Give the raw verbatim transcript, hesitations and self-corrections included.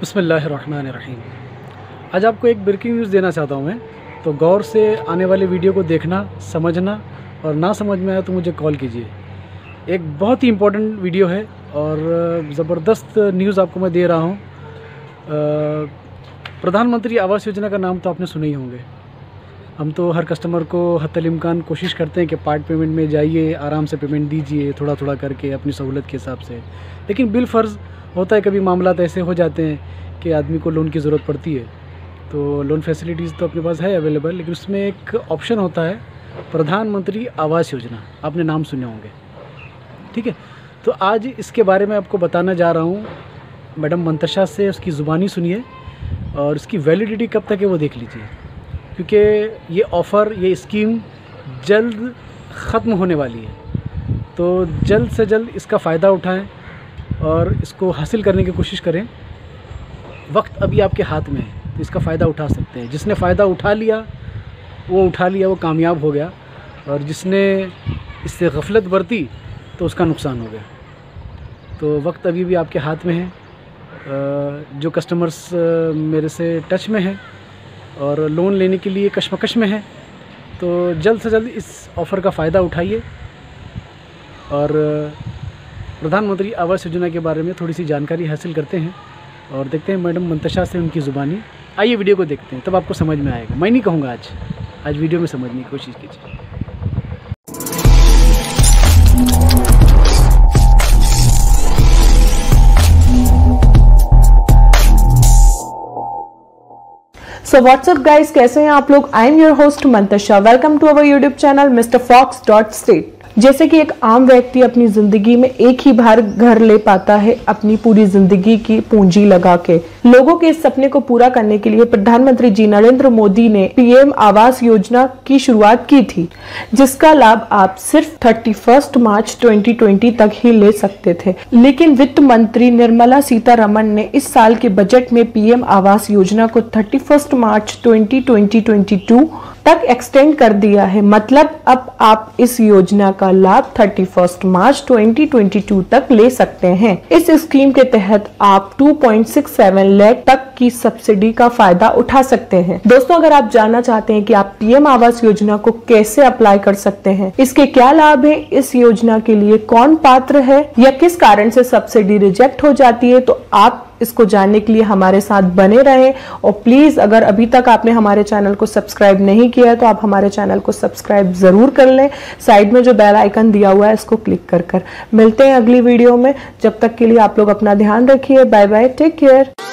बिस्मिल्लाहिर्रहमानिर्रहीम। आज आपको एक ब्रेकिंग न्यूज़ देना चाहता हूँ मैं, तो गौर से आने वाले वीडियो को देखना, समझना, और ना समझ में आया तो मुझे कॉल कीजिए। एक बहुत ही इम्पोर्टेंट वीडियो है और ज़बरदस्त न्यूज़ आपको मैं दे रहा हूँ। प्रधानमंत्री आवास योजना का नाम तो आपने सुने ही होंगे। हम तो हर कस्टमर को हत्तल इम्कान कोशिश करते हैं कि पार्ट पेमेंट में जाइए, आराम से पेमेंट दीजिए, थोड़ा थोड़ा करके अपनी सहूलत के हिसाब से। लेकिन बिल फ़र्ज़ होता है, कभी मामला ऐसे हो जाते हैं कि आदमी को लोन की ज़रूरत पड़ती है। तो लोन फैसिलिटीज़ तो अपने पास है अवेलेबल, लेकिन उसमें एक ऑप्शन होता है प्रधानमंत्री आवास योजना। आपने नाम सुने होंगे, ठीक है। तो आज इसके बारे में आपको बताना जा रहा हूँ। मैडम मंतशा से उसकी ज़ुबानी सुनिए और इसकी वैलिडिटी कब तक है वो देख लीजिए, क्योंकि ये ऑफ़र, ये स्कीम जल्द ख़त्म होने वाली है। तो जल्द से जल्द इसका फ़ायदा उठाएं और इसको हासिल करने की कोशिश करें। वक्त अभी आपके हाथ में है, तो इसका फ़ायदा उठा सकते हैं। जिसने फ़ायदा उठा लिया वो उठा लिया, वो कामयाब हो गया, और जिसने इससे गफलत बरती तो उसका नुकसान हो गया। तो वक्त अभी भी आपके हाथ में है। जो कस्टमर्स मेरे से टच में हैं और लोन लेने के लिए कश्मकश में हैं, तो जल्द से जल्द इस ऑफ़र का फ़ायदा उठाइए और प्रधानमंत्री आवास योजना के बारे में थोड़ी सी जानकारी हासिल करते हैं और देखते हैं मैडम मंतशा से उनकी ज़ुबानी। आइए वीडियो को देखते हैं, तब आपको समझ में आएगा। मैं नहीं कहूँगा आज आज वीडियो में समझने की कोशिश कीजिए। सो व्हाट्सअप गाइस, कैसे हैं आप लोग। I am your host Mantasha. Welcome to our YouTube channel Mister Fox Dot State. जैसे कि एक आम व्यक्ति अपनी जिंदगी में एक ही बार घर ले पाता है, अपनी पूरी जिंदगी की पूंजी लगा के, लोगों के इस सपने को पूरा करने के लिए प्रधानमंत्री जी नरेंद्र मोदी ने पीएम आवास योजना की शुरुआत की थी, जिसका लाभ आप सिर्फ thirty first March twenty twenty तक ही ले सकते थे। लेकिन वित्त मंत्री निर्मला सीतारमण ने इस साल के बजट में पीएम आवास योजना को thirty first March twenty twenty two तक एक्सटेंड कर दिया है। मतलब अब आप इस योजना का लाभ thirty first March twenty twenty two तक ले सकते हैं। इस स्कीम के तहत आप two point six seven lakh तक की सब्सिडी का फायदा उठा सकते हैं। दोस्तों, अगर आप जानना चाहते हैं कि आप पीएम आवास योजना को कैसे अप्लाई कर सकते हैं, इसके क्या लाभ है, इस योजना के लिए कौन पात्र है या किस कारण से सब्सिडी रिजेक्ट हो जाती है, तो आप इसको जानने के लिए हमारे साथ बने रहें। और प्लीज, अगर अभी तक आपने हमारे चैनल को सब्सक्राइब नहीं किया है तो आप हमारे चैनल को सब्सक्राइब जरूर कर लें। साइड में जो बेल आइकन दिया हुआ है इसको क्लिक कर कर मिलते हैं अगली वीडियो में। जब तक के लिए आप लोग अपना ध्यान रखिए। Bye bye, take care.